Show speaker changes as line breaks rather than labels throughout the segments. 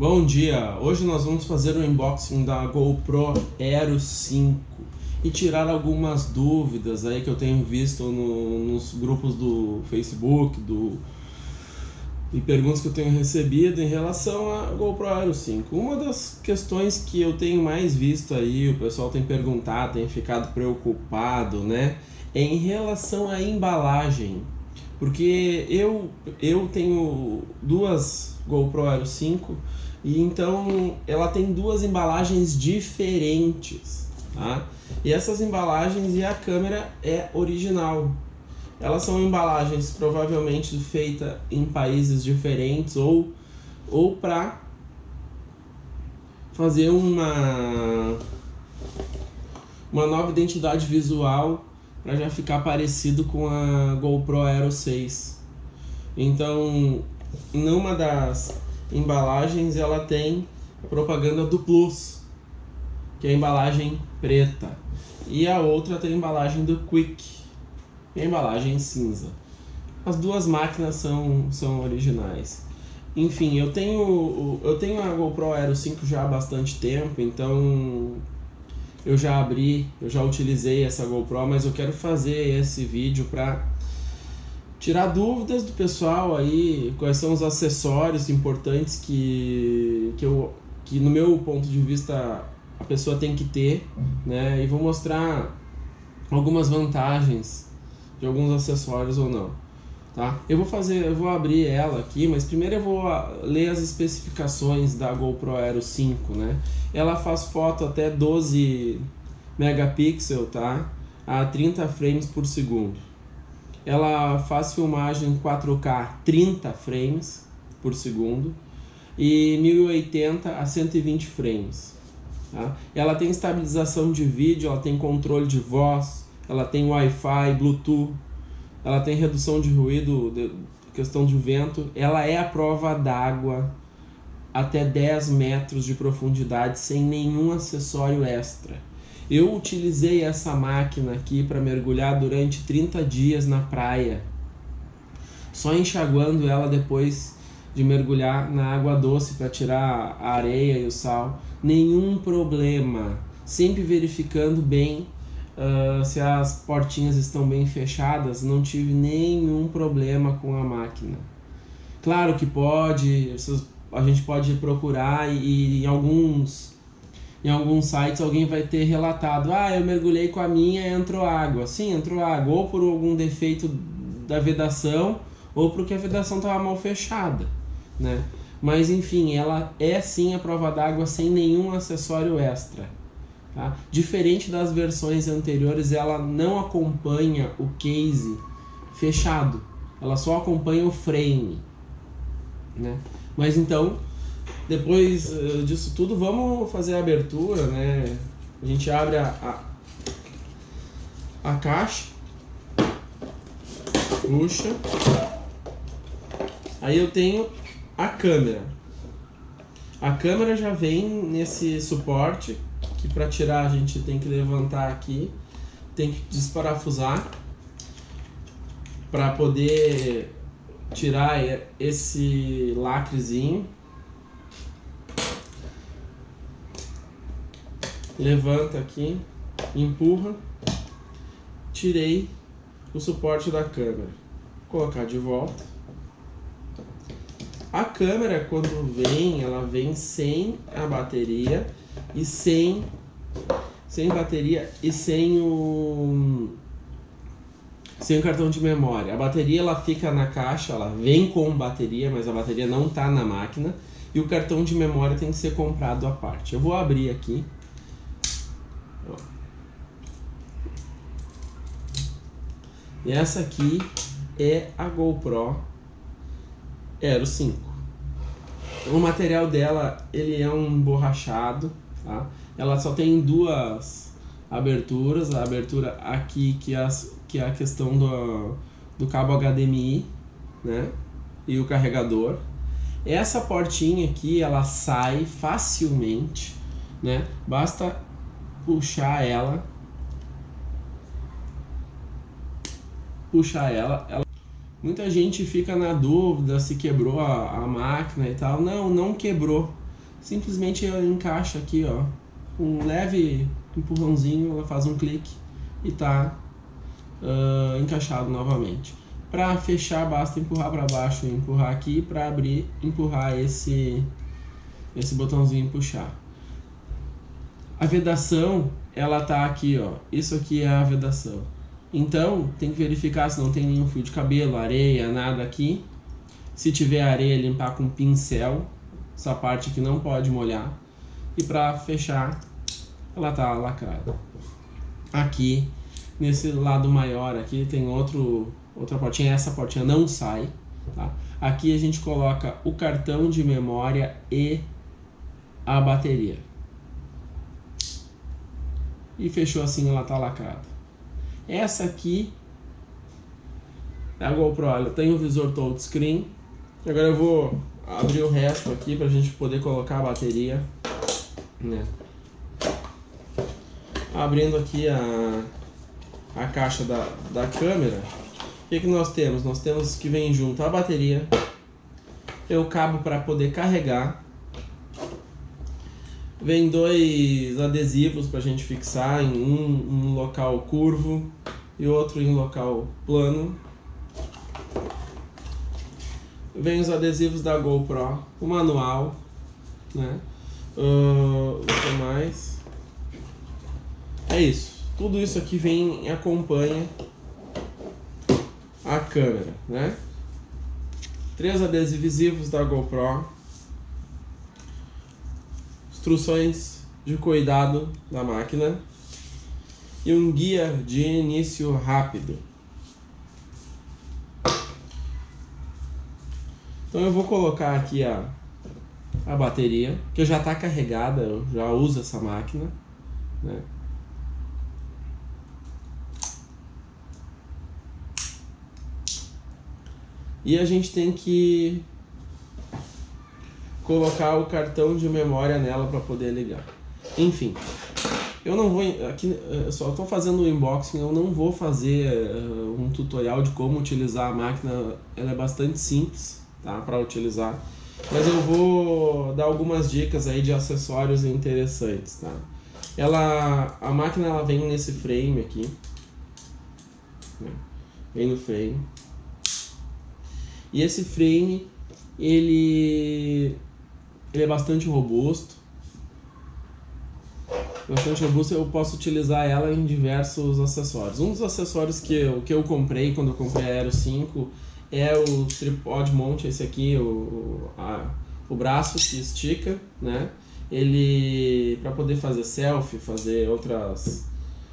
Bom dia! Hoje nós vamos fazer um unboxing da GoPro Hero 5 e tirar algumas dúvidas aí que eu tenho visto nos grupos do Facebook e perguntas que eu tenho recebido em relação à GoPro Hero 5. Uma das questões que eu tenho mais visto aí, o pessoal tem perguntado, tem ficado preocupado, né? É em relação à embalagem. Porque eu tenho duas GoPro Hero 5 e então ela tem duas embalagens diferentes, tá? E essas embalagens e a câmera é original. Elas são embalagens provavelmente feitas em países diferentes ou para fazer uma nova identidade visual para já ficar parecido com a GoPro Hero 6. Então, em uma das embalagens ela tem a propaganda do Plus, que é a embalagem preta, e a outra tem a embalagem do Quick, que é a embalagem cinza. As duas máquinas são originais. Enfim, eu tenho a GoPro Hero 5 já há bastante tempo, então eu já utilizei essa GoPro, mas eu quero fazer esse vídeo para tirar dúvidas do pessoal aí, quais são os acessórios importantes que no meu ponto de vista a pessoa tem que ter, né? E vou mostrar algumas vantagens de alguns acessórios ou não, tá? Eu vou abrir ela aqui, mas primeiro eu vou ler as especificações da GoPro Hero 5, né? Ela faz foto até 12 megapixels, tá? A 30 frames por segundo. Ela faz filmagem 4K 30 frames por segundo e 1080 a 120 frames, tá? Ela tem estabilização de vídeo, ela tem controle de voz, ela tem Wi-Fi, Bluetooth, ela tem redução de ruído, questão de vento. Ela é à prova d'água até 10 metros de profundidade sem nenhum acessório extra. Eu utilizei essa máquina aqui para mergulhar durante 30 dias na praia, só enxaguando ela depois de mergulhar na água doce para tirar a areia e o sal. Nenhum problema, sempre verificando bem se as portinhas estão bem fechadas. Não tive nenhum problema com a máquina. Claro que a gente pode procurar e em alguns sites alguém vai ter relatado: eu mergulhei com a minha e entrou água. Sim, entrou água, ou por algum defeito da vedação, ou porque a vedação estava mal fechada, né? Mas enfim, ela é sim a prova d'água sem nenhum acessório extra, tá? Diferente das versões anteriores, ela não acompanha o case fechado, ela só acompanha o frame, né? Mas então, depois disso tudo, vamos fazer a abertura, né? A gente abre a caixa, puxa. Aí eu tenho a câmera. A câmera já vem nesse suporte, que para tirar a gente tem que levantar aqui, tem que desparafusar para poder tirar esse lacrezinho. Levanta aqui, empurra, tirei o suporte da câmera. Vou colocar de volta. A câmera, quando vem, ela vem sem a bateria e sem bateria e sem o cartão de memória. A bateria ela fica na caixa, ela vem com bateria, mas a bateria não está na máquina, e o cartão de memória tem que ser comprado à parte. Eu vou abrir aqui. E essa aqui é a GoPro Hero 5. O material dela, ele é um borrachado, tá? Ela só tem duas aberturas. A abertura aqui, que é a questão do cabo HDMI, né? E o carregador. Essa portinha aqui, ela sai facilmente, né? Basta puxar ela. Muita gente fica na dúvida se quebrou a máquina e tal. Não quebrou. simplesmente ela encaixa aqui, ó, um leve empurrãozinho, ela faz um clique e tá encaixado novamente. Para fechar basta empurrar para baixo e empurrar aqui, para abrir empurrar esse botãozinho e puxar. A vedação ela tá aqui, ó, isso aqui é a vedação. Então tem que verificar se não tem nenhum fio de cabelo, areia, nada aqui. Se tiver areia, limpar com pincel, essa parte aqui não pode molhar. E para fechar, ela tá lacrada. Aqui, nesse lado maior aqui, tem outra portinha, essa portinha não sai, tá? Aqui a gente coloca o cartão de memória e a bateria. E fechou assim, ela tá lacrada. Essa aqui é a GoPro, ela tem o visor touchscreen. Agora eu vou abrir o resto aqui pra gente poder colocar a bateria, né? Abrindo aqui a caixa da câmera, o que nós temos? Nós temos que vem junto a bateria, o cabo para poder carregar, vem 2 adesivos para a gente fixar em um local curvo e outro em local plano. Vem os adesivos da GoPro, o manual, né? O que mais? É isso. Tudo isso aqui vem e acompanha a câmera, né? 3 adesivos da GoPro, instruções de cuidado da máquina e um guia de início rápido. Então eu vou colocar aqui a bateria, que já está carregada, eu já uso essa máquina, né? E a gente tem que colocar o cartão de memória nela para poder ligar. Enfim, eu não vou aqui, eu só estou fazendo o unboxing, eu não vou fazer um tutorial de como utilizar a máquina. Ela é bastante simples, tá, para utilizar, mas eu vou dar algumas dicas aí de acessórios interessantes, tá? A máquina ela vem nesse frame aqui, né? Vem no frame. E esse frame, ele é bastante robusto. Eu posso utilizar ela em diversos acessórios. Um dos acessórios que eu comprei quando eu comprei a Aero 5 é o tripod mount, esse aqui, o braço que estica, né? Ele, para poder fazer selfie, fazer outros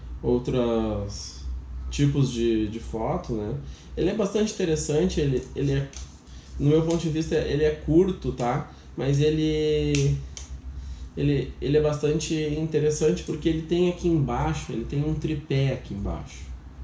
tipos de foto, né? Ele é bastante interessante, ele é, no meu ponto de vista, ele é curto, tá? Mas ele é bastante interessante porque ele tem aqui embaixo, ele tem um tripé aqui embaixo,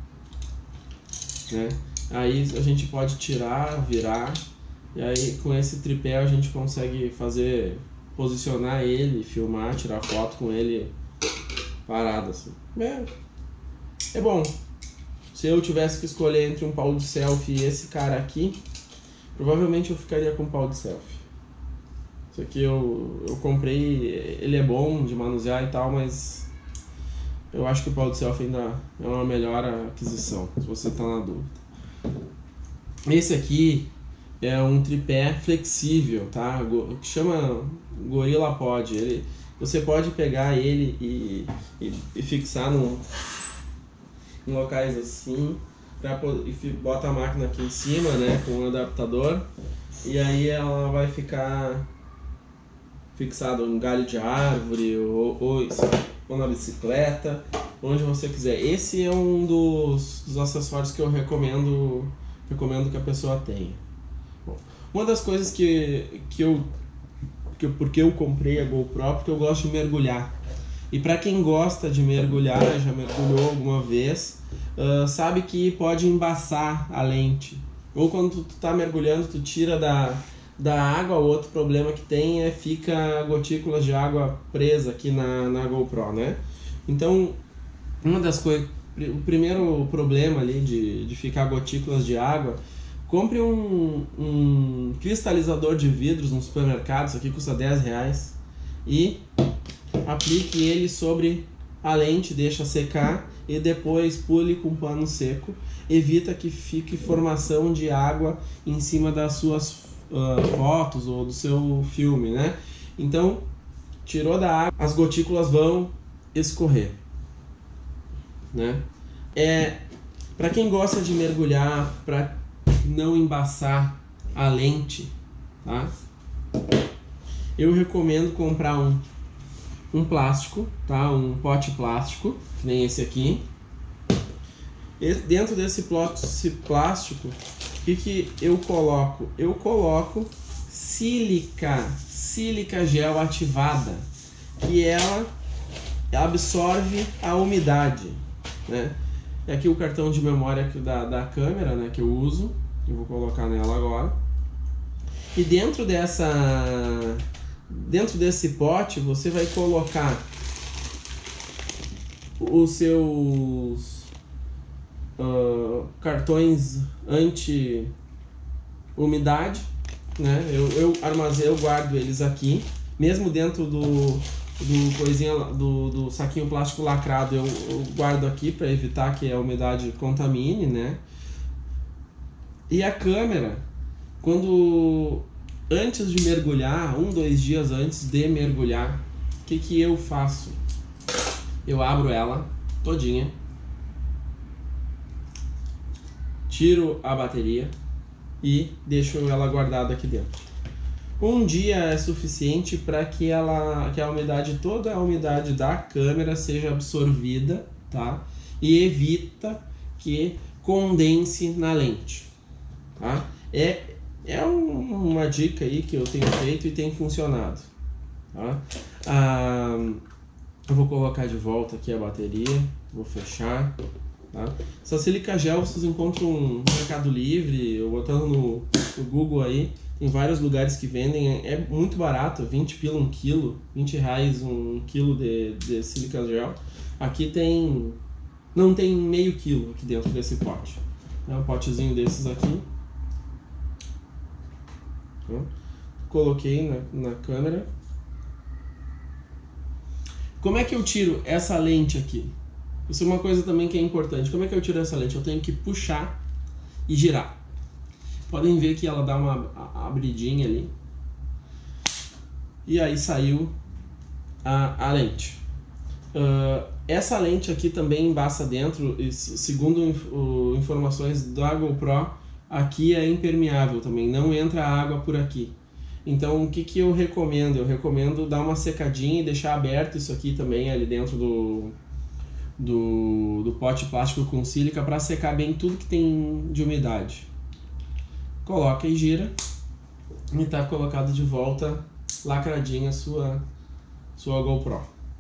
né? Aí a gente pode tirar, virar, e aí com esse tripé a gente consegue posicionar ele, filmar, tirar foto com ele parado assim. É bom. Se eu tivesse que escolher entre um pau de selfie e esse cara aqui, provavelmente eu ficaria com o pau de selfie. Isso aqui eu comprei, ele é bom de manusear e tal, mas eu acho que o pau de selfie ainda é uma melhor aquisição, se você está na dúvida. Esse aqui é um tripé flexível, tá? Que chama GorillaPod. Você pode pegar ele e fixar em locais assim, e bota a máquina aqui em cima, né, com um adaptador, e aí ela vai ficar fixada em um galho de árvore ou na bicicleta, onde você quiser. Esse é um dos acessórios que eu recomendo que a pessoa tenha. Bom, uma das coisas porque eu comprei a GoPro, porque eu gosto de mergulhar. E para quem gosta de mergulhar, já mergulhou alguma vez, sabe que pode embaçar a lente. Ou quando tu tá mergulhando, tu tira da água, o outro problema que tem fica gotículas de água presa aqui na GoPro, né? Então, uma das coisas, o primeiro problema ali de ficar gotículas de água, compre um cristalizador de vidros no supermercado, isso aqui custa R$10. e aplique ele sobre a lente, deixa secar e depois pule com pano seco. Evita que fique formação de água em cima das suas fotos ou do seu filme, né? Então, tirou da água, as gotículas vão escorrer, né? Para quem gosta de mergulhar, para não embaçar a lente, tá? Eu recomendo comprar um plástico, tá? Um pote plástico, que nem esse aqui. E dentro desse plástico, o que eu coloco? Eu coloco sílica gel ativada, que ela absorve a umidade, né? E aqui o cartão de memória da câmera, né, que eu uso, eu vou colocar nela agora. E dentro desse pote você vai colocar os seus cartões anti-umidade, né? Eu guardo eles aqui, mesmo dentro do saquinho plástico lacrado, eu guardo aqui para evitar que a umidade contamine, né? E a câmera, antes de mergulhar, 2 dias antes de mergulhar, o que eu faço? Eu abro ela todinha, tiro a bateria e deixo ela guardada aqui dentro. 1 dia é suficiente para que toda a umidade da câmera seja absorvida, tá? E evita que condense na lente, tá? Uma dica aí que eu tenho feito e tem funcionado, tá? Eu vou colocar de volta aqui a bateria, vou fechar, tá? Essa sílica gel vocês encontram no Mercado Livre, ou botando no Google aí, tem vários lugares que vendem, é muito barato, 20 pila 1 quilo, 20 reais 1 quilo de sílica gel. Aqui não tem meio quilo aqui dentro desse pote, é um potezinho desses aqui. Coloquei na câmera. Como é que eu tiro essa lente aqui? Isso é uma coisa também que é importante. Como é que eu tiro essa lente? Eu tenho que puxar e girar. Podem ver que ela dá uma abridinha ali. E aí saiu a lente. Essa lente aqui também embaça dentro, segundo informações da GoPro, aqui é impermeável também, não entra água por aqui. Então o que eu recomendo? Eu recomendo dar uma secadinha e deixar aberto isso aqui também ali dentro do pote plástico com sílica para secar bem tudo que tem de umidade. Coloca e gira e está colocado de volta lacradinha a sua GoPro.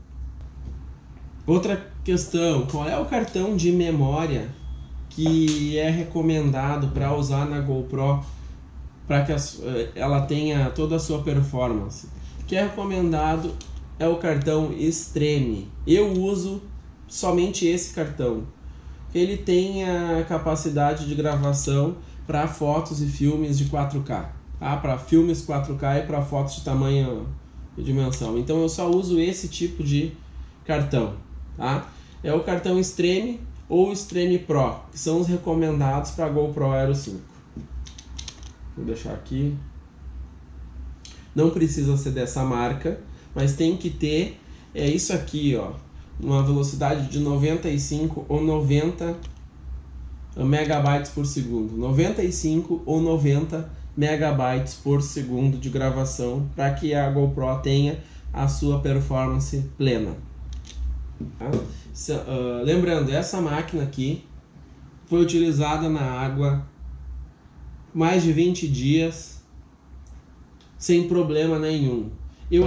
Outra questão, qual é o cartão de memória que é recomendado para usar na GoPro para que ela tenha toda a sua performance? O que é recomendado é o cartão Extreme. Eu uso somente esse cartão. Ele tem a capacidade de gravação para fotos e filmes de 4K, tá? Para filmes 4K e para fotos de tamanho e dimensão. Então eu só uso esse tipo de cartão, tá? É o cartão Extreme ou Extreme Pro, que são os recomendados para a GoPro Hero 5. Vou deixar aqui. Não precisa ser dessa marca, mas tem que ter isso aqui, ó, uma velocidade de 95 ou 90 megabytes por segundo. 95 ou 90 megabytes por segundo de gravação para que a GoPro tenha a sua performance plena. Tá? Lembrando, essa máquina aqui foi utilizada na água mais de 20 dias sem problema nenhum. Eu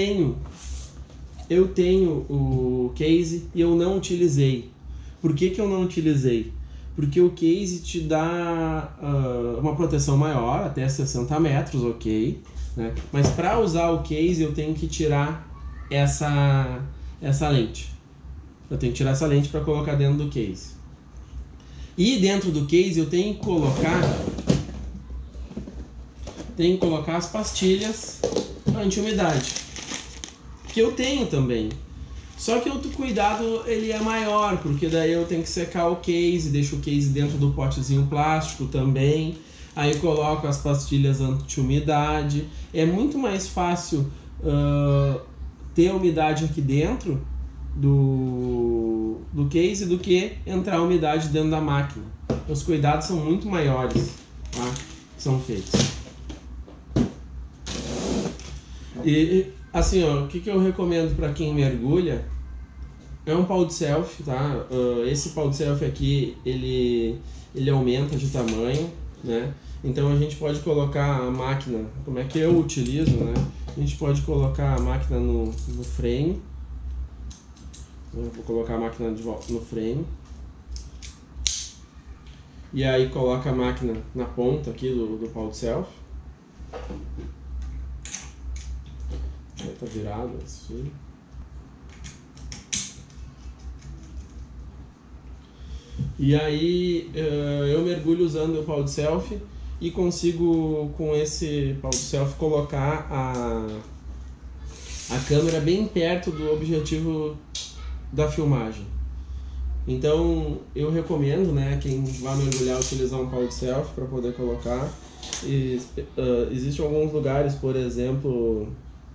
tenho o case e eu não utilizei. Por que eu não utilizei? Porque o case te dá uma proteção maior, até 60 metros, ok, né? Mas para usar o case eu tenho que tirar essa lente. Eu tenho que tirar essa lente para colocar dentro do case. E dentro do case eu tenho que colocar as pastilhas anti-umidade. que eu tenho também. Só que o cuidado ele é maior, porque daí eu tenho que secar o case, deixo o case dentro do potezinho plástico também, aí coloco as pastilhas anti-umidade. É muito mais fácil ter umidade aqui dentro do case do que entrar umidade dentro da máquina. Os cuidados são muito maiores, tá? Que são feitos. E assim, ó, o que eu recomendo para quem mergulha é um pau de selfie, tá? Esse pau de selfie aqui, ele aumenta de tamanho, né? Então a gente pode colocar a máquina, como é que eu utilizo, né? A gente pode colocar a máquina no frame. Eu vou colocar a máquina de volta no frame. E aí coloca a máquina na ponta aqui do pau de selfie. Aí tá virado assim. E aí eu mergulho usando o pau de selfie e consigo com esse pau de selfie colocar a câmera bem perto do objetivo da filmagem. Então eu recomendo, né, quem vai mergulhar utilizar um pau de selfie para poder colocar. Existem alguns lugares, por exemplo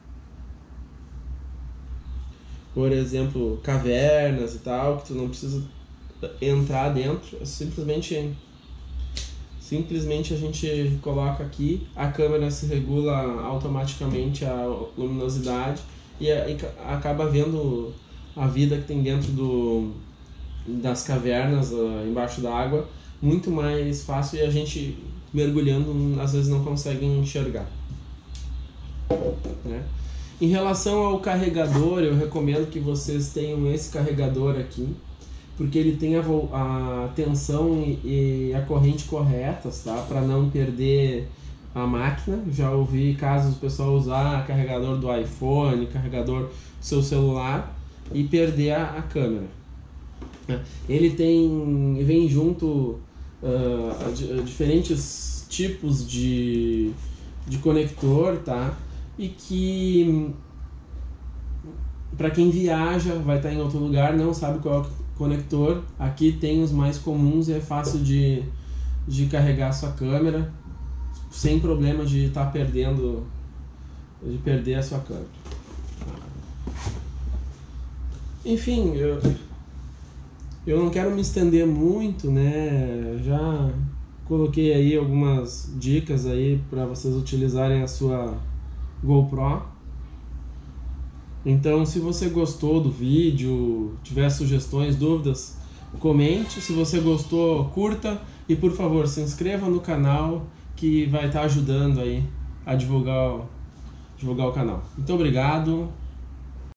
cavernas e tal, que tu não precisa entrar dentro, simplesmente a gente coloca aqui, a câmera se regula automaticamente a luminosidade e acaba vendo a vida que tem dentro das cavernas embaixo da água muito mais fácil, e a gente mergulhando às vezes não consegue enxergar, né? Em relação ao carregador, eu recomendo que vocês tenham esse carregador aqui, porque ele tem a tensão e a corrente corretas, tá? Para não perder a máquina. Já ouvi casos do pessoal usar carregador do iPhone, carregador do seu celular e perder a câmera. Ele vem junto diferentes tipos de conector, tá? E que para quem viaja, vai estar em outro lugar, não sabe qual é o conector, aqui tem os mais comuns e é fácil de carregar a sua câmera sem problema de estar perder a sua câmera. Enfim, eu não quero me estender muito, né? Já coloquei aí algumas dicas aí para vocês utilizarem a sua GoPro. Então, se você gostou do vídeo, tiver sugestões, dúvidas, comente. Se você gostou, curta e, por favor, se inscreva no canal, que vai estar ajudando aí a divulgar o canal. Muito obrigado.